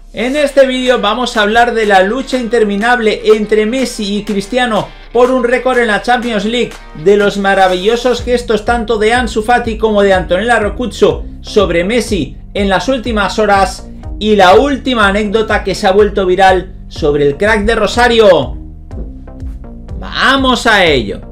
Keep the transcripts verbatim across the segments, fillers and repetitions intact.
En este vídeo vamos a hablar de la lucha interminable entre Messi y Cristiano por un récord en la Champions League, de los maravillosos gestos tanto de Ansu Fati como de Antonella Roccuzzo sobre Messi en las últimas horas y la última anécdota que se ha vuelto viral sobre el crack de Rosario. ¡Vamos a ello!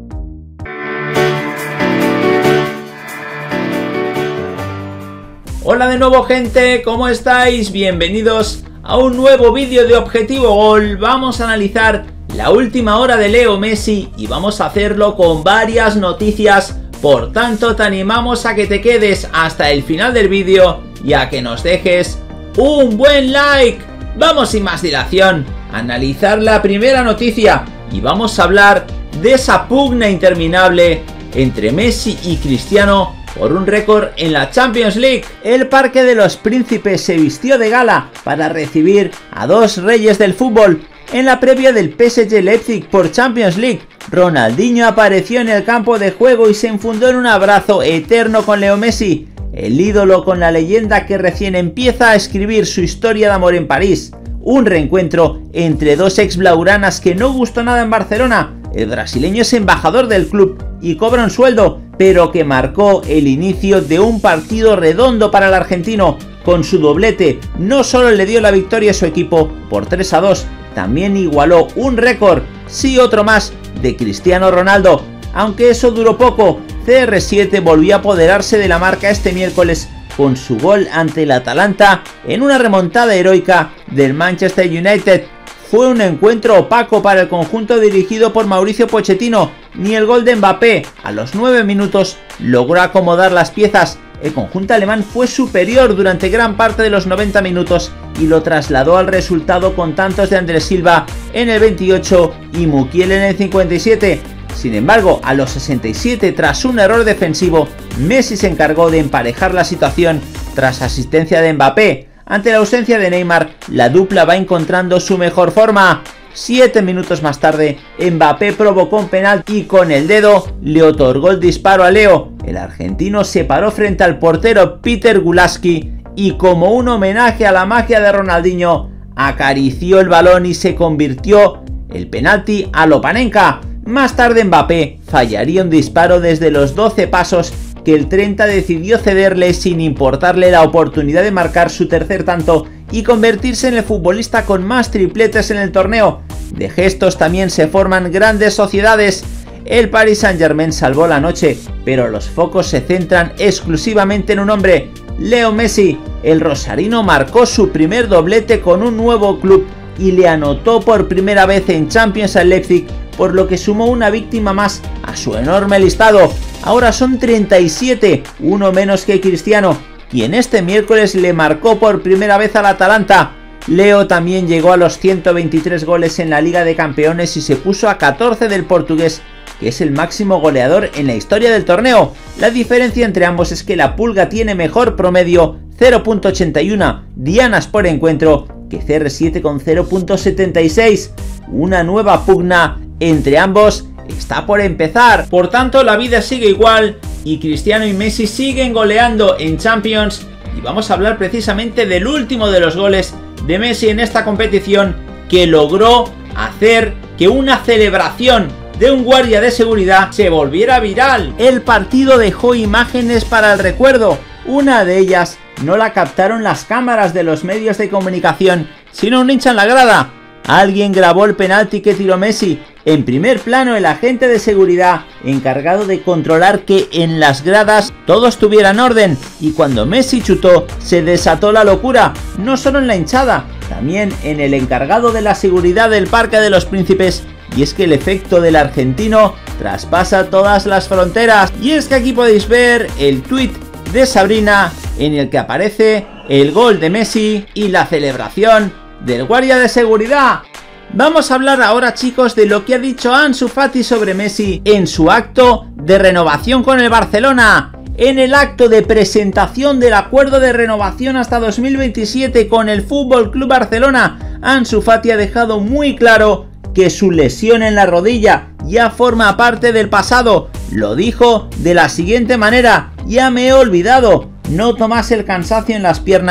Hola de nuevo, gente, ¿cómo estáis? Bienvenidos a un nuevo vídeo de Objetivo Gol. Vamos a analizar la última hora de Leo Messi y vamos a hacerlo con varias noticias. Por tanto, te animamos a que te quedes hasta el final del vídeo y a que nos dejes un buen like. Vamos sin más dilación a analizar la primera noticia y vamos a hablar de esa pugna interminable entre Messi y Cristiano por un récord en la Champions League. El Parque de los Príncipes se vistió de gala para recibir a dos reyes del fútbol. En la previa del P S G Leipzig por Champions League, Ronaldinho apareció en el campo de juego y se enfundó en un abrazo eterno con Leo Messi, el ídolo con la leyenda que recién empieza a escribir su historia de amor en París. Un reencuentro entre dos ex blaugranas que no gustó nada en Barcelona. El brasileño es embajador del club y cobra un sueldo, pero que marcó el inicio de un partido redondo para el argentino. Con su doblete no solo le dio la victoria a su equipo por tres a dos, también igualó un récord, sí otro más, de Cristiano Ronaldo. Aunque eso duró poco, C R siete volvió a apoderarse de la marca este miércoles con su gol ante el Atalanta en una remontada heroica del Manchester United. Fue un encuentro opaco para el conjunto dirigido por Mauricio Pochettino. Ni el gol de Mbappé a los nueve minutos logró acomodar las piezas. El conjunto alemán fue superior durante gran parte de los noventa minutos y lo trasladó al resultado con tantos de Andrés Silva en el veintiocho y Mukiele en el cincuenta y siete. Sin embargo, a los sesenta y siete, tras un error defensivo, Messi se encargó de emparejar la situación tras asistencia de Mbappé. Ante la ausencia de Neymar, la dupla va encontrando su mejor forma. Siete minutos más tarde, Mbappé provocó un penalti y con el dedo le otorgó el disparo a Leo. El argentino se paró frente al portero Peter Gulaski y, como un homenaje a la magia de Ronaldinho, acarició el balón y se convirtió el penalti a lo Panenka. Más tarde Mbappé fallaría un disparo desde los doce pasos que el treinta decidió cederle sin importarle la oportunidad de marcar su tercer tanto y convertirse en el futbolista con más tripletes en el torneo. De gestos también se forman grandes sociedades. El Paris Saint-Germain salvó la noche, pero los focos se centran exclusivamente en un hombre, Leo Messi. El rosarino marcó su primer doblete con un nuevo club y le anotó por primera vez en Champions al Leipzig, por lo que sumó una víctima más a su enorme listado. Ahora son treinta y siete, uno menos que Cristiano, quien este miércoles le marcó por primera vez al Atalanta. Leo también llegó a los ciento veintitrés goles en la Liga de Campeones y se puso a catorce del portugués, que es el máximo goleador en la historia del torneo. La diferencia entre ambos es que la Pulga tiene mejor promedio, cero punto ochenta y uno dianas por encuentro, que C R siete con cero punto setenta y seis. Una nueva pugna entre ambos está por empezar. Por tanto, la vida sigue igual y Cristiano y Messi siguen goleando en Champions, y vamos a hablar precisamente del último de los goles de Messi en esta competición, que logró hacer que una celebración de un guardia de seguridad se volviera viral. El partido dejó imágenes para el recuerdo. Una de ellas no la captaron las cámaras de los medios de comunicación, sino un hincha en la grada. Alguien grabó el penalti que tiró Messi. En primer plano, el agente de seguridad encargado de controlar que en las gradas todo estuviera en orden, y cuando Messi chutó se desató la locura, no solo en la hinchada, también en el encargado de la seguridad del Parque de los Príncipes. Y es que el efecto del argentino traspasa todas las fronteras. Y es que aquí podéis ver el tuit de Sabrina en el que aparece el gol de Messi y la celebración del guardia de seguridad. Vamos a hablar ahora, chicos, de lo que ha dicho Ansu Fati sobre Messi en su acto de renovación con el Barcelona. En el acto de presentación del acuerdo de renovación hasta dos mil veintisiete con el F C Barcelona, Ansu Fati ha dejado muy claro que su lesión en la rodilla ya forma parte del pasado. Lo dijo de la siguiente manera: ya me he olvidado, noto más el cansancio en las piernas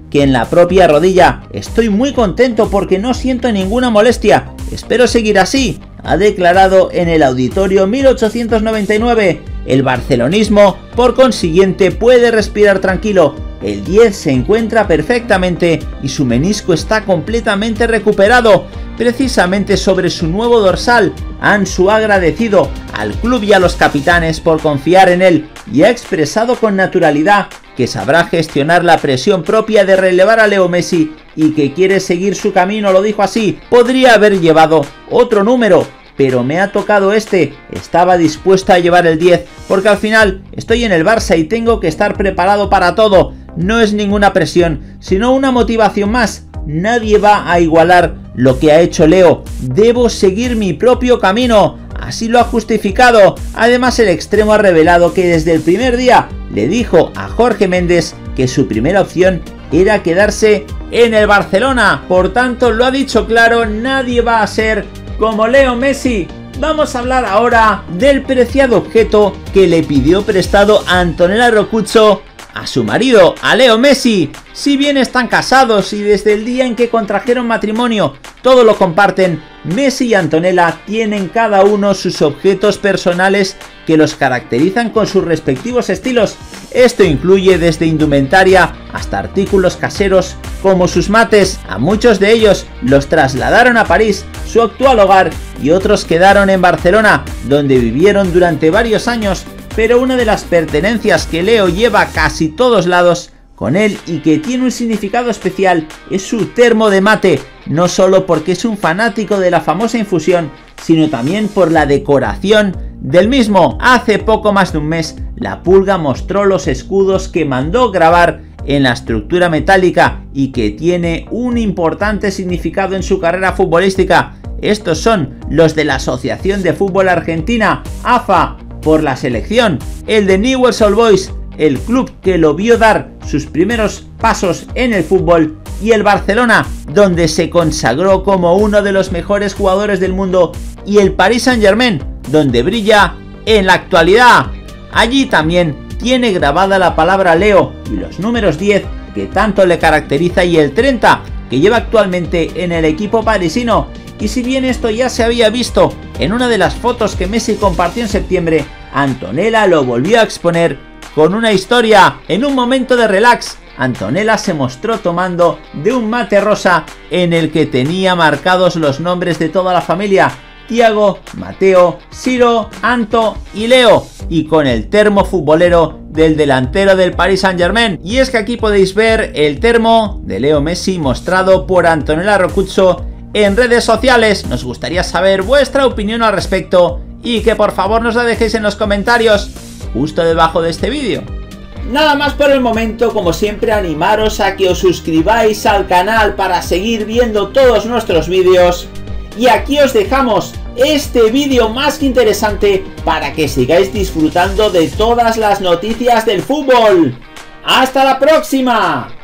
que en la propia rodilla. Estoy muy contento porque no siento ninguna molestia. Espero seguir así, ha declarado en el Auditorio mil ochocientos noventa y nueve. El barcelonismo, por consiguiente, puede respirar tranquilo. El diez se encuentra perfectamente y su menisco está completamente recuperado. Precisamente sobre su nuevo dorsal, Ansu ha agradecido al club y a los capitanes por confiar en él y ha expresado con naturalidad que sabrá gestionar la presión propia de relevar a Leo Messi y que quiere seguir su camino, lo dijo así. Podría haber llevado otro número, pero me ha tocado este. Estaba dispuesto a llevar el diez, porque al final estoy en el Barça y tengo que estar preparado para todo. No es ninguna presión, sino una motivación más. Nadie va a igualar lo que ha hecho Leo. Debo seguir mi propio camino. Así lo ha justificado. Además, el extremo ha revelado que desde el primer día le dijo a Jorge Méndez que su primera opción era quedarse en el Barcelona. Por tanto, lo ha dicho claro, nadie va a ser como Leo Messi. Vamos a hablar ahora del preciado objeto que le pidió prestado Antonella Rocuzzo a su marido, a Leo Messi. Si bien están casados y desde el día en que contrajeron matrimonio todo lo comparten, Messi y Antonella tienen cada uno sus objetos personales que los caracterizan con sus respectivos estilos. Esto incluye desde indumentaria hasta artículos caseros como sus mates. A muchos de ellos los trasladaron a París, su actual hogar, y otros quedaron en Barcelona, donde vivieron durante varios años. Pero una de las pertenencias que Leo lleva a casi todos lados con él y que tiene un significado especial es su termo de mate, no solo porque es un fanático de la famosa infusión, sino también por la decoración del mismo. Hace poco más de un mes, la Pulga mostró los escudos que mandó grabar en la estructura metálica y que tiene un importante significado en su carrera futbolística. Estos son los de la Asociación de Fútbol Argentina, A F A, por la selección, el de Newell's Old Boys, el club que lo vio dar sus primeros pasos en el fútbol, y el Barcelona, donde se consagró como uno de los mejores jugadores del mundo, y el Paris Saint-Germain, donde brilla en la actualidad. Allí también tiene grabada la palabra Leo y los números diez que tanto le caracteriza y el treinta que lleva actualmente en el equipo parisino. Y si bien esto ya se había visto en una de las fotos que Messi compartió en septiembre, Antonella lo volvió a exponer con una historia. En un momento de relax, Antonella se mostró tomando de un mate rosa en el que tenía marcados los nombres de toda la familia: Tiago, Mateo, Ciro, Anto y Leo, y con el termo futbolero del delantero del Paris Saint-Germain. Y es que aquí podéis ver el termo de Leo Messi mostrado por Antonella Rocuzzo en redes sociales. Nos gustaría saber vuestra opinión al respecto y que por favor nos la dejéis en los comentarios justo debajo de este vídeo. Nada más por el momento. Como siempre, animaros a que os suscribáis al canal para seguir viendo todos nuestros vídeos. Y aquí os dejamos este vídeo más que interesante para que sigáis disfrutando de todas las noticias del fútbol. ¡Hasta la próxima!